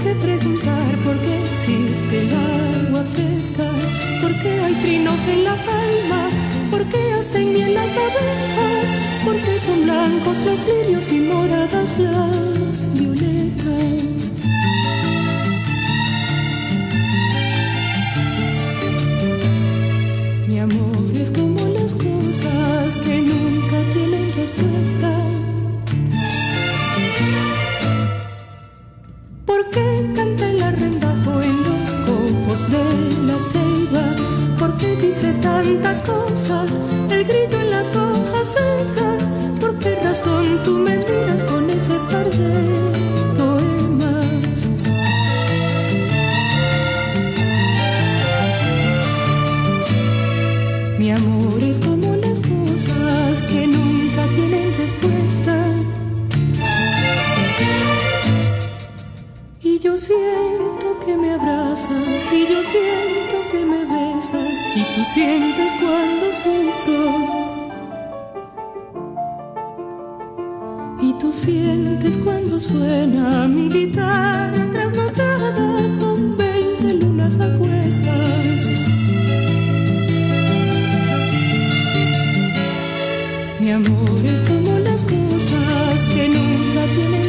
que preguntar por qué existe el agua fresca, por qué hay trinos en la palma, por qué hacen miel las abejas, por qué son blancos los lirios y moradas las violetas. Mi amor es como las cosas que nunca tienen respuesta. ¿Por qué canta el arrendajo en los copos de la ceiba? ¿Por qué dice tantas cosas el grillo en las hojas secas? ¿Por qué razón tú me miras con ese par de poemas? Mi amor es como las cosas que nunca tienen respuesta. Y yo siento que me abrazas, y yo siento que me besas, y tú sientes cuando sufro. Y tú sientes cuando suena mi guitarra trasnochada con 20 lunas a cuestas. Mi amor es como las cosas que nunca tienen